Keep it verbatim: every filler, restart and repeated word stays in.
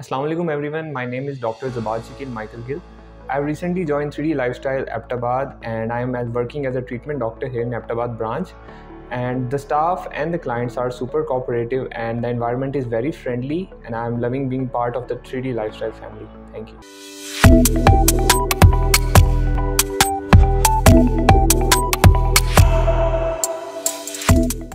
Assalamu alaikum everyone, my name is Doctor Zabad Shakeel Michael Gill. I recently joined three D Lifestyle Aptabad and I am working as a treatment doctor here in Aptabad branch. And the staff and the clients are super cooperative and the environment is very friendly, and I am loving being part of the three D Lifestyle family. Thank you.